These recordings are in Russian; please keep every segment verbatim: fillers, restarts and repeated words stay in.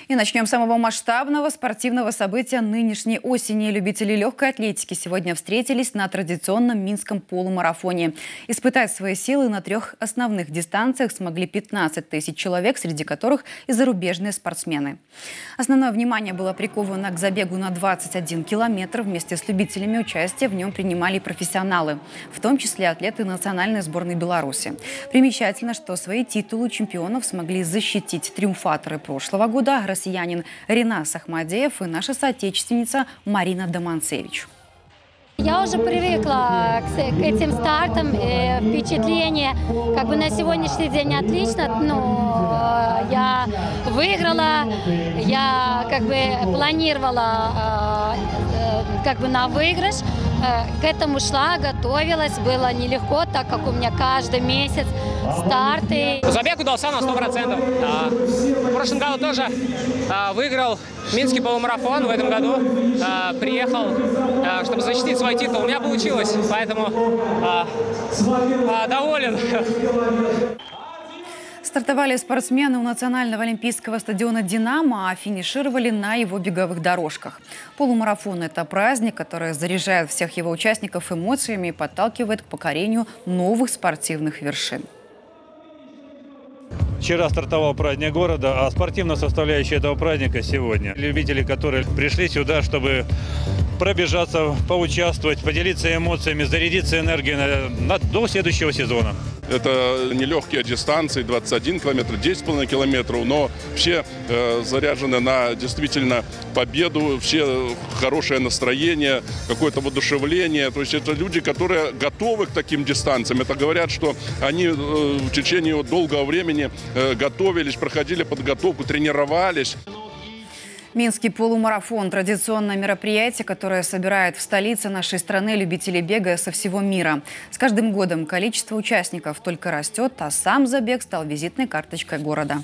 И начнем с самого масштабного спортивного события нынешней осени. Любители легкой атлетики сегодня встретились на традиционном минском полумарафоне. Испытать свои силы на трех основных дистанциях смогли пятнадцать тысяч человек, среди которых и зарубежные спортсмены. Основное внимание было приковано к забегу на двадцать один километр. Вместе с любителями участия в нем принимали профессионалы, в том числе атлеты национальной сборной Беларуси. Примечательно, что свои титулы чемпионов смогли защитить триумфаторы прошлого года – россиянин Ринас Ахмадеев и наша соотечественница Марина Доманцевич. Я уже привыкла к этим стартам, и впечатление как бы на сегодняшний день отлично, но я выиграла, я как бы планировала как бы на выигрыш, к этому шла, готовилась, было нелегко, так как у меня каждый месяц старты. Забег удался на сто процентов. В прошлом году тоже выиграл Минский полумарафон, в этом году приехал, чтобы защитить свой титул. У меня получилось, поэтому доволен. Стартовали спортсмены у национального олимпийского стадиона «Динамо», а финишировали на его беговых дорожках. Полумарафон – это праздник, который заряжает всех его участников эмоциями и подталкивает к покорению новых спортивных вершин. Вчера стартовал праздник города, а спортивная составляющая этого праздника сегодня. Любители, которые пришли сюда, чтобы пробежаться, поучаствовать, поделиться эмоциями, зарядиться энергией на, на, до следующего сезона. Это нелегкие дистанции, двадцать один километр, десять с половиной километров, но все э, заряжены на действительно победу, все хорошее настроение, какое-то воодушевление. То есть это люди, которые готовы к таким дистанциям. Это говорят, что они э, в течение долгого времени э, готовились, проходили подготовку, тренировались. Минский полумарафон – традиционное мероприятие, которое собирает в столице нашей страны любителей бега со всего мира. С каждым годом количество участников только растет, а сам забег стал визитной карточкой города.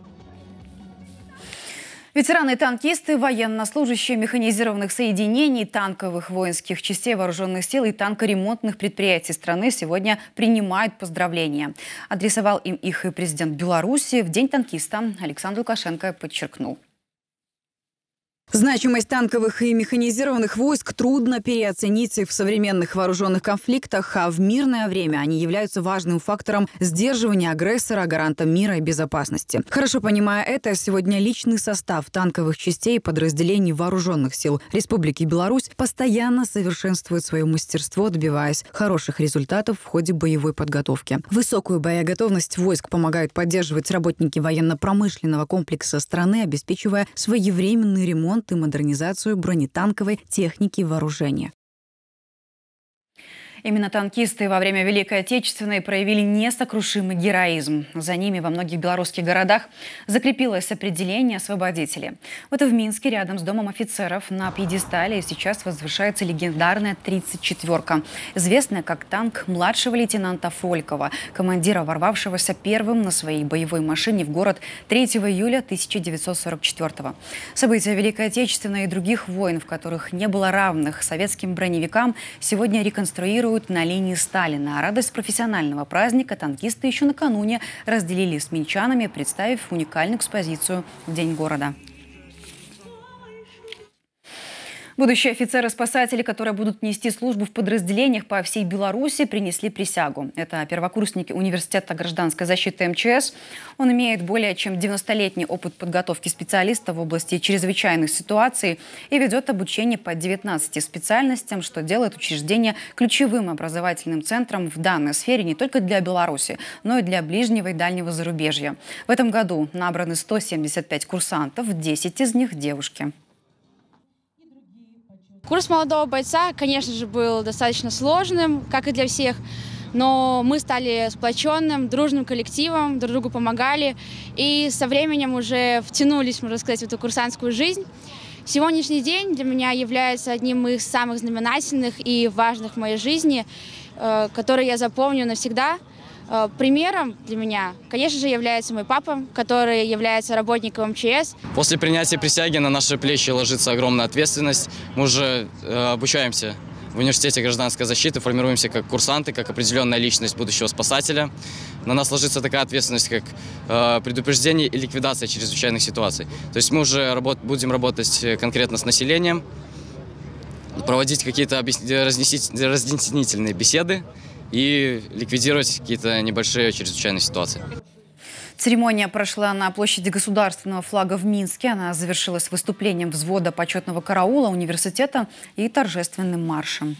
Ветераны, танкисты, военнослужащие механизированных соединений, танковых воинских частей вооруженных сил и танкоремонтных предприятий страны сегодня принимают поздравления. Адресовал им их и президент Беларуси. В День танкиста Александр Лукашенко подчеркнул: значимость танковых и механизированных войск трудно переоценить в современных вооруженных конфликтах, а в мирное время они являются важным фактором сдерживания агрессора, гарантом мира и безопасности. Хорошо понимая это, сегодня личный состав танковых частей и подразделений вооруженных сил Республики Беларусь постоянно совершенствует свое мастерство, добиваясь хороших результатов в ходе боевой подготовки. Высокую боеготовность войск помогают поддерживать работники военно-промышленного комплекса страны, обеспечивая своевременный ремонт и модернизацию бронетанковой техники и вооружения. Именно танкисты во время Великой Отечественной проявили несокрушимый героизм. За ними во многих белорусских городах закрепилось определение «освободители». Вот и в Минске, рядом с Домом офицеров, на пьедестале сейчас возвышается легендарная тридцать четвёрка, известная как танк младшего лейтенанта Фолькова, командира, ворвавшегося первым на своей боевой машине в город третьего июля тысяча девятьсот сорок четвёртого. События Великой Отечественной и других войн, в которых не было равных советским броневикам, сегодня реконструируют на линии Сталина. А радость профессионального праздника танкисты еще накануне разделили с минчанами, представив уникальную экспозицию в День города. Будущие офицеры-спасатели, которые будут нести службу в подразделениях по всей Беларуси, принесли присягу. Это первокурсники Университета гражданской защиты эм че эс. Он имеет более чем девяностолетний опыт подготовки специалистов в области чрезвычайных ситуаций и ведет обучение по девятнадцати специальностям, что делает учреждение ключевым образовательным центром в данной сфере не только для Беларуси, но и для ближнего и дальнего зарубежья. В этом году набраны сто семьдесят пять курсантов, десять из них – девушки. Курс молодого бойца, конечно же, был достаточно сложным, как и для всех, но мы стали сплоченным, дружным коллективом, друг другу помогали и со временем уже втянулись, можно сказать, в эту курсантскую жизнь. Сегодняшний день для меня является одним из самых знаменательных и важных в моей жизни, который я запомню навсегда. Примером для меня, конечно же, является мой папа, который является работником эм че эс. После принятия присяги на наши плечи ложится огромная ответственность. Мы уже э, обучаемся в университете гражданской защиты формируемся как курсанты, как определенная личность будущего спасателя. На нас ложится такая ответственность, как э, предупреждение и ликвидация чрезвычайных ситуаций. То есть мы уже работ, будем работать конкретно с населением, проводить какие-то разъяснительные беседы и ликвидировать какие-то небольшие чрезвычайные ситуации. Церемония прошла на площади Государственного флага в Минске. Она завершилась выступлением взвода почетного караула университета и торжественным маршем.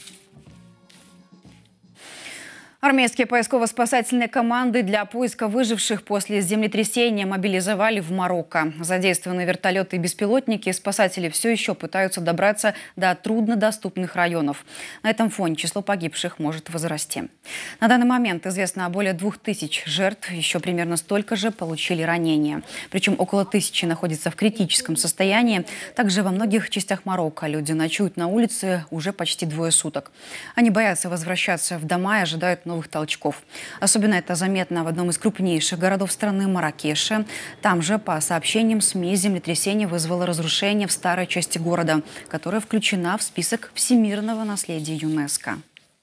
Армейские поисково-спасательные команды для поиска выживших после землетрясения мобилизовали в Марокко. Задействованы вертолеты и беспилотники. Спасатели все еще пытаются добраться до труднодоступных районов. На этом фоне число погибших может возрасти. На данный момент известно о более двух тысяч жертв. Еще примерно столько же получили ранения. Причем около тысячи находятся в критическом состоянии. Также во многих частях Марокко люди ночуют на улице уже почти двое суток. Они боятся возвращаться в дома и ожидают новых новых толчков. Особенно это заметно в одном из крупнейших городов страны – Марракеше. Там же, по сообщениям СМИ, землетрясение вызвало разрушение в старой части города, которая включена в список всемирного наследия ЮНЕСКО.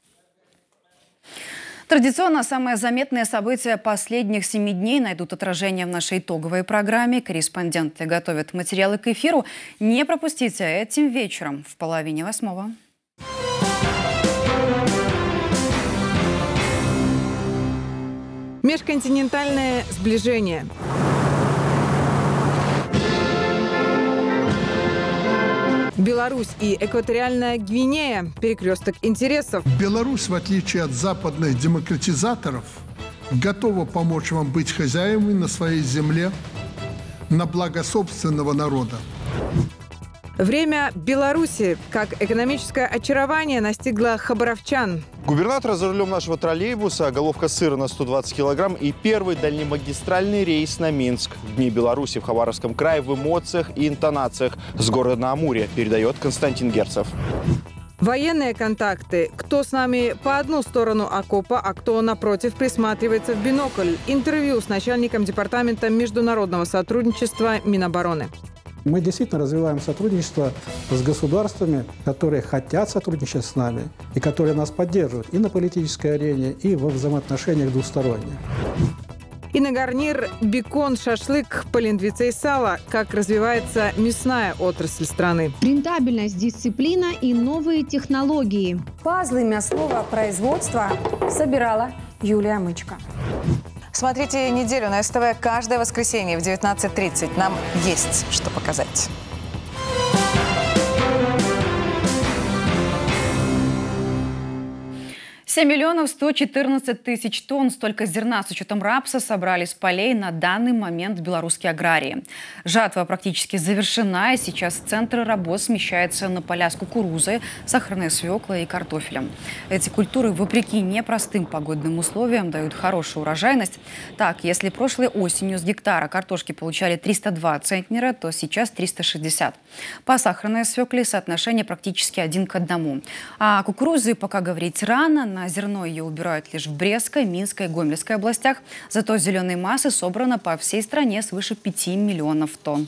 Традиционно самые заметные события последних семи дней найдут отражение в нашей итоговой программе. Корреспонденты готовят материалы к эфиру. Не пропустите этим вечером в половине восьмого. Межконтинентальное сближение. Беларусь и Экваториальная Гвинея. Перекресток интересов. Беларусь, в отличие от западных демократизаторов, готова помочь вам быть хозяевами на своей земле на благо собственного народа. Время Беларуси. Как экономическое очарование настигло хабаровчан. Губернатор за рулем нашего троллейбуса, головка сыра на сто двадцать килограмм и первый дальнемагистральный рейс на Минск. Дни Беларуси в Хабаровском крае в эмоциях и интонациях. С города на Амуре, передает Константин Герцев. Военные контакты. Кто с нами по одну сторону окопа, а кто напротив присматривается в бинокль. Интервью с начальником департамента международного сотрудничества Минобороны. Мы действительно развиваем сотрудничество с государствами, которые хотят сотрудничать с нами и которые нас поддерживают и на политической арене, и во взаимоотношениях двусторонних. И на гарнир бекон, шашлык, полиндвица и сало. Как развивается мясная отрасль страны. Рентабельность, дисциплина и новые технологии. Пазлы мясного производства собирала Юлия Мычко. Смотрите неделю на СТВ каждое воскресенье в девятнадцать тридцать. Нам есть что показать. семь миллионов сто четырнадцать тысяч тонн столько зерна с учетом рапса собрали с полей на данный момент белорусские аграрии. Жатва практически завершена, и сейчас центр работ смещается на поля с кукурузой, сахарной свеклой и картофелем. Эти культуры, вопреки непростым погодным условиям, дают хорошую урожайность. Так, если прошлой осенью с гектара картошки получали триста два центнера, то сейчас триста шестьдесят. По сахарной свекле соотношение практически один к одному. А кукурузы пока говорить рано. На зерно ее убирают лишь в Брестской, Минской и Гомельской областях. Зато зеленой массы собрано по всей стране свыше пяти миллионов тонн.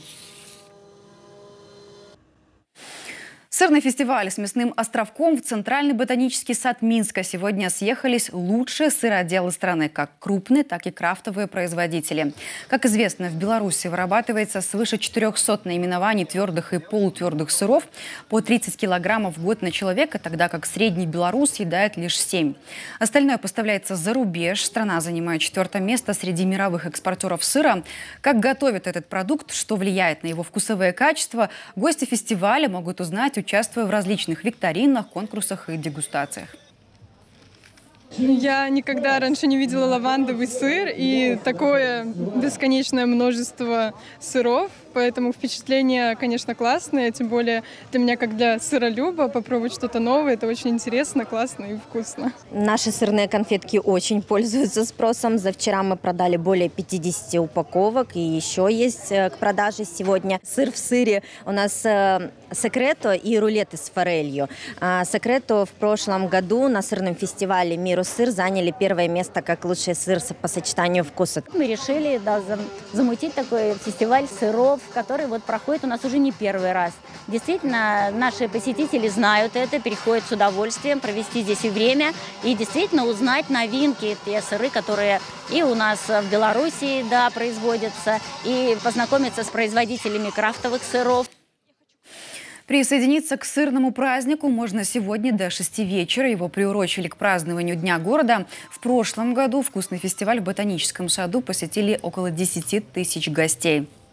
Сырный фестиваль с мясным островком в Центральный ботанический сад Минска. Сегодня съехались лучшие сыроделы страны, как крупные, так и крафтовые производители. Как известно, в Беларуси вырабатывается свыше четырёхсот наименований твердых и полутвердых сыров по тридцать килограммов в год на человека, тогда как средний белорус съедает лишь семь. Остальное поставляется за рубеж. Страна занимает четвертое место среди мировых экспортеров сыра. Как готовят этот продукт, что влияет на его вкусовые качества, гости фестиваля могут узнать, участвуя в различных викторинах, конкурсах и дегустациях. Я никогда раньше не видела лавандовый сыр и такое бесконечное множество сыров, поэтому впечатление, конечно, классное, тем более для меня, как для сыролюба, попробовать что-то новое, это очень интересно, классно и вкусно. Наши сырные конфетки очень пользуются спросом. За вчера мы продали более пятидесяти упаковок, и еще есть к продаже сегодня сыр в сыре. У нас секрето и рулеты с форелью. Секрето в прошлом году на сырном фестивале «Миру сыр» заняли первое место как лучший сыр по сочетанию вкуса. Мы решили да, замутить такой фестиваль сыров который вот проходит у нас уже не первый раз. Действительно, наши посетители знают это, переходят с удовольствием провести здесь и время, и действительно узнать новинки, те сыры, которые и у нас в Беларуси, да, производятся, и познакомиться с производителями крафтовых сыров. Присоединиться к сырному празднику можно сегодня до шести вечера. Его приурочили к празднованию Дня города. В прошлом году вкусный фестиваль в Ботаническом саду посетили около десяти тысяч гостей.